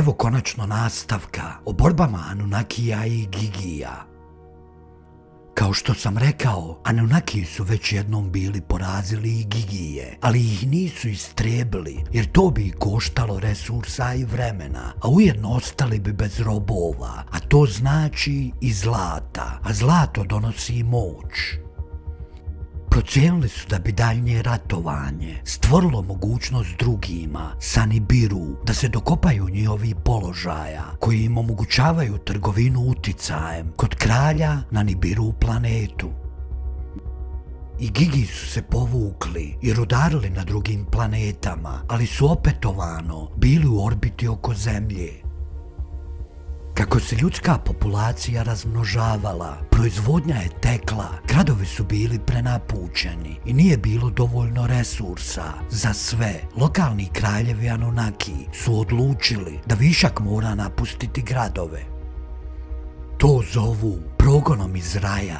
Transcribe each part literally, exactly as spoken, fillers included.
evo konačno nastavka o borbama Anunnakija i Gigija. Kao što sam rekao, Anunnakiji su već jednom bili porazili i Gigije, ali ih nisu istrijebili, jer to bi ih koštalo resursa i vremena, a ujedno ostali bi bez robova, a to znači i zlata, a zlato donosi moć. Procijenili su da bi daljnje ratovanje stvorilo mogućnost drugima, sa Nibiru, da se dokopaju njihovih položaja, koji im omogućavaju trgovinu uticajem kod kralja na Nibiru planetu. I Gigi su se povukli i rudarili na drugim planetama, ali su opetovano bili u orbiti oko Zemlje. Kako se ljudska populacija razmnožavala, proizvodnja je tekla, gradovi su bili prenapučeni i nije bilo dovoljno resursa za sve. Lokalni kraljevi Anunnaki su odlučili da višak mora napustiti gradove. To zovu progonom iz raja.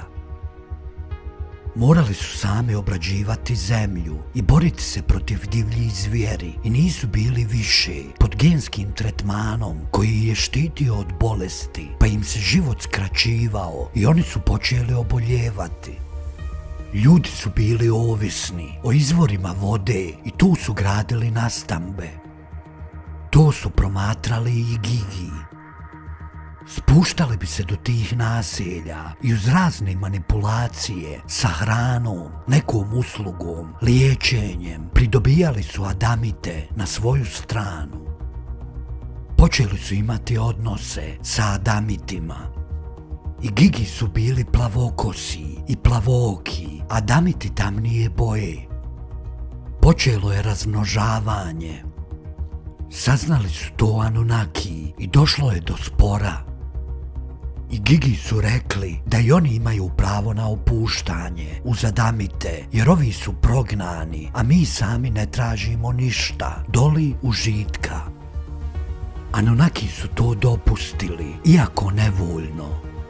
Morali su sami obrađivati zemlju i boriti se protiv divljih zvijeri i nisu bili više pod genskim tretmanom koji je štitio od bolesti, pa im se život skraćivao i oni su počeli oboljevati. Ljudi su bili ovisni o izvorima vode i tu su gradili nastambe. To su promatrali i Gigi. Spuštali bi se do tih naselja i uz razne manipulacije sa hranom, nekom uslugom, liječenjem pridobijali su Adamite na svoju stranu. Počeli su imati odnose sa Adamitima. I Gigi su bili plavokosi i plavooki, Adamiti tamnije boje. Počelo je razmnožavanje. Saznali su to Anunnaki i došlo je do spora. I Gigi su rekli da i oni imaju pravo na opuštanje uz Adamite, jer ovi su prognani, a mi sami ne tražimo ništa, doli užitka. Anunnaki su to dopustili, iako nevoljno.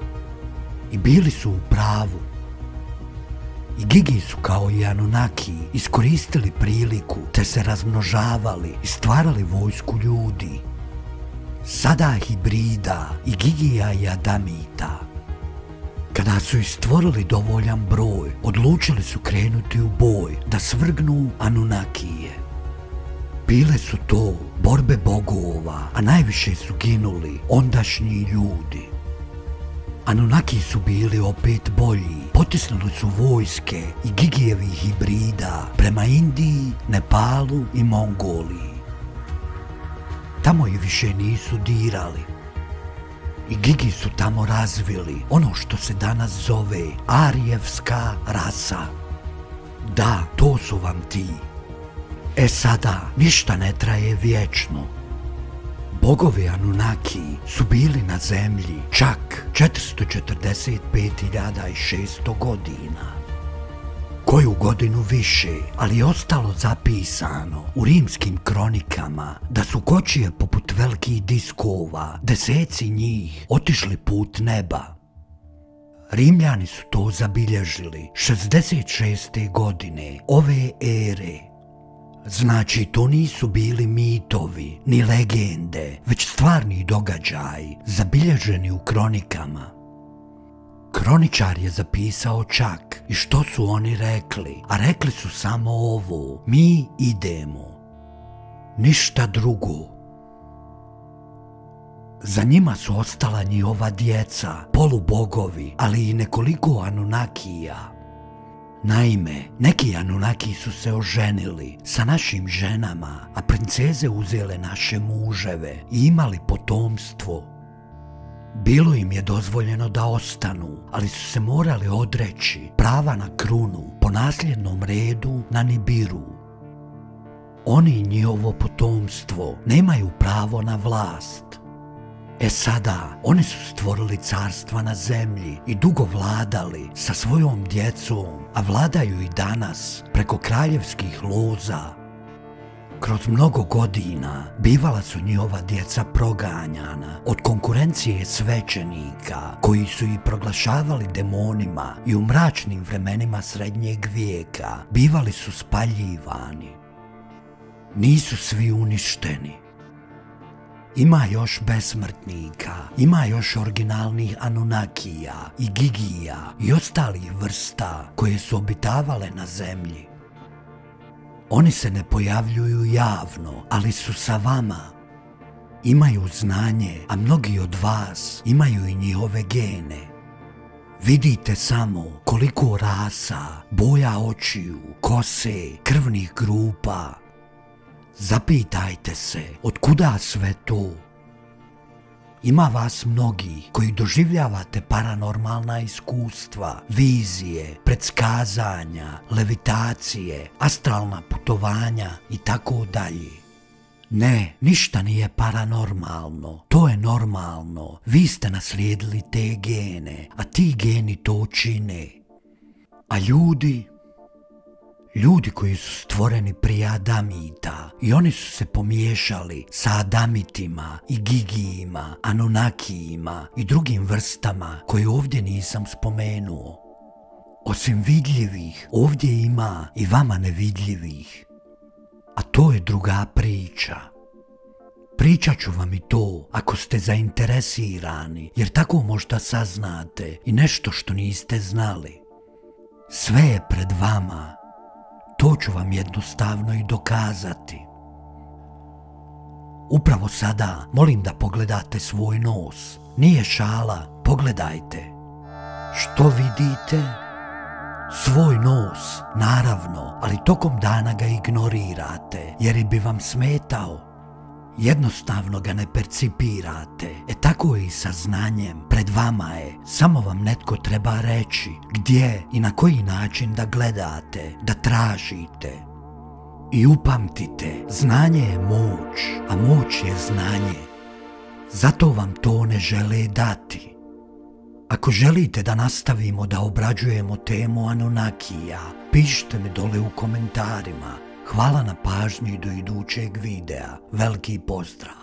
I bili su u pravu. I Gigi su kao i Anunnaki iskoristili priliku te se razmnožavali i stvarali vojsku ljudi. Sada hibrida i Gigija i Adamita. Kada su ih stvorili dovoljan broj, odlučili su krenuti u boj da svrgnu Anunnakije. Bile su to borbe bogova, a najviše su ginuli ondašnji ljudi. Anunnaki su bili opet bolji, potisnuli su vojske i Gigijevih hibrida prema Indiji, Nepalu i Mongoliji. Tamo ih više nisu dirali. I Gigi su tamo razvili ono što se danas zove arijevska rasa. Da, to su vam ti. E sada, ništa ne traje vječno. Bogovi Anunnaki su bili na zemlji čak četiristo četrdeset pet hiljada šesto godina. Koju godinu više, ali je ostalo zapisano u rimskim kronikama da su kočije poput velikih diskova, deseci njih, otišli put neba. Rimljani su to zabilježili šezdeset šeste godine ove ere. Znači, to nisu bili mitovi ni legende, već stvarni događaji zabilježeni u kronikama. Kroničar je zapisao čak i što su oni rekli, a rekli su samo ovo: mi idemo. Ništa drugo. Za njima su ostala njihova djeca, polubogovi, ali i nekoliko Anunnakija. Naime, neki Anunnaki su se oženili sa našim ženama, a princeze uzele naše muževe i imali potomstvo. Bilo im je dozvoljeno da ostanu, ali su se morali odreći prava na krunu po nasljednom redu na Nibiru. Oni i njihovo potomstvo nemaju pravo na vlast. E sada, oni su stvorili carstva na zemlji i dugo vladali sa svojom djecom, a vladaju i danas preko kraljevskih loza. Kroz mnogo godina bivala su njihova djeca proganjana od konkurencije svećenika koji su ih proglašavali demonima i u mračnim vremenima srednjeg vijeka bivali su spaljivani. Nisu svi uništeni. Ima još besmrtnika, ima još originalnih Anunnakija i Gigija i ostalih vrsta koje su obitavale na zemlji. Oni se ne pojavljuju javno, ali su sa vama. Imaju znanje, a mnogi od vas imaju i njihove gene. Vidite samo koliko rasa, boja očiju, kose, krvnih grupa. Zapitajte se, otkuda sve to? Ima vas mnogi koji doživljavate paranormalna iskustva, vizije, predskazanja, levitacije, astralna putovanja i tako dalje. Ne, ništa nije paranormalno, to je normalno. Vi ste naslijedili te gene, a ti geni to čine. A ljudi? Ljudi koji su stvoreni prije Adamita i oni su se pomiješali sa Adamitima i Gigijima, Anunnakijima i drugim vrstama koje ovdje nisam spomenuo. Osim vidljivih, ovdje ima i vama nevidljivih. A to je druga priča. Pričat ću vam i to ako ste zainteresirani, jer tako možda saznate i nešto što niste znali. Sve je pred vama. To ću vam jednostavno i dokazati. Upravo sada molim da pogledate svoj nos. Nije šala, pogledajte. Što vidite? Svoj nos, naravno, ali tokom dana ga ignorirate, jer bi vam smetao. Jednostavno ga ne percipirate. E tako je i sa znanjem. Pred vama je, samo vam netko treba reći gdje i na koji način da gledate, da tražite. I upamtite, znanje je moć, a moć je znanje. Zato vam to ne žele dati. Ako želite da nastavimo da obrađujemo temu Anunnakija, pišite mi dole u komentarima. Hvala na pažnji do idućeg videa. Veliki pozdrav!